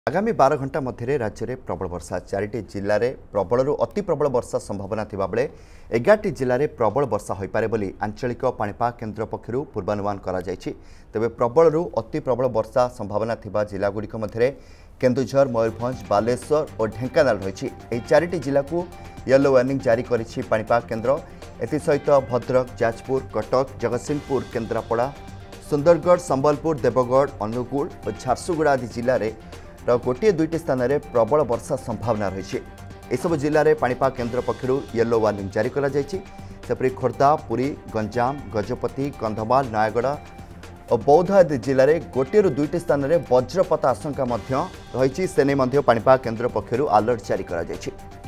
आगामी 12 घंटा मध्य राज्य में प्रबल वर्षा 4टी जिले में प्रबल अति प्रबल वर्षा संभावना थिबा बेले 11टी जिले में प्रबल वर्षा हो पारे बोली आंचलिक पाणीपाग केन्द्र पक्षर पूर्वानुमान करा जायछि। तेबे प्रबल अति प्रबल वर्षा संभावना थिबा जिलागुड़िक मध्य केन्दुझर, मयूरभंज, बालेश्वर और ढेंकानाल रही। यह 4टी जिला को येलो वार्निंग जारी करिछि पाणीपाग केन्द्र। एसहित भद्रक, जाजपुर, कटक, जगतसिंहपुर, केन्द्रापड़ा, सुंदरगढ़, संबलपुर, देवगढ़, अनुगुल और झारसुगुड़ा आदि जिले में गोटे दुईटी स्थान में प्रबल वर्षा संभावना रही। एसबू जिले में पाणीपाग केन्द्र पक्षर येलो वार्निंग जारी करा जायछि। सेपरि खोर्धा, पुरी, गंजाम, गजपति, कंधमाल, नयागढ़ और बौद्ध आदि जिले में गोटे दुईटी स्थान में वज्रपात आशंका रही। से नहीं पाणीपाग केन्द्र पक्षर अलर्ट जारी करा जायछि।